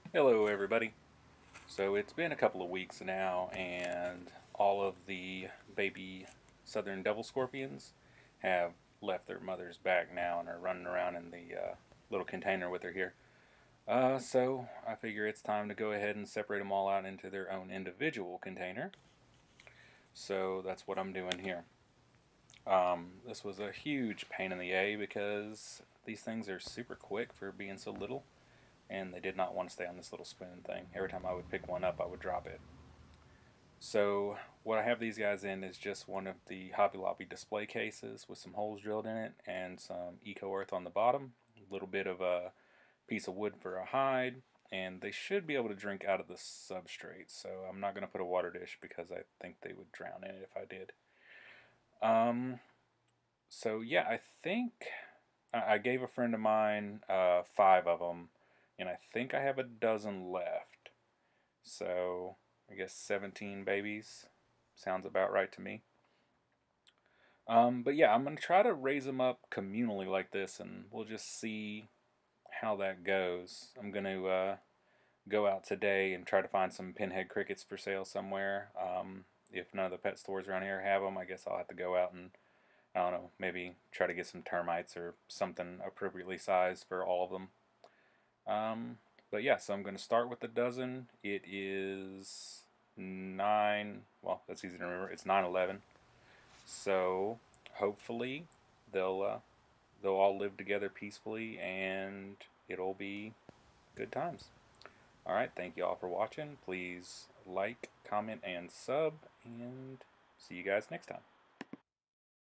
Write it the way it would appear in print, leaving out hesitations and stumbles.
Hello everybody. So it's been a couple of weeks now and all of the baby southern devil scorpions have left their mother's back now and are running around in the little container with her here. So I figure it's time to go ahead and separate them all out into their own individual container. So that's what I'm doing here. This was a huge pain in the A because these things are super quick for being so little, and they did not want to stay on this little spoon thing. Every time I would pick one up, I would drop it. So what I have these guys in is just one of the Hobby Lobby display cases with some holes drilled in it and some eco earth on the bottom, a little bit of a piece of wood for a hide, and they should be able to drink out of the substrate. So I'm not going to put a water dish because I think they would drown in it if I did. So yeah, I think I gave a friend of mine 5 of them, and I think I have a dozen left. So I guess 17 babies sounds about right to me. But yeah, I'm going to try to raise them up communally like this, and we'll just see how that goes. I'm going to go out today and try to find some pinhead crickets for sale somewhere. If none of the pet stores around here have them, I guess I'll have to go out and, I don't know, maybe try to get some termites or something appropriately sized for all of them. But yeah, so I'm going to start with the dozen. It is 9, well, that's easy to remember. It's 9/11. So hopefully they'll all live together peacefully and it'll be good times. All right, thank you all for watching. Please like, comment, and sub, and see you guys next time.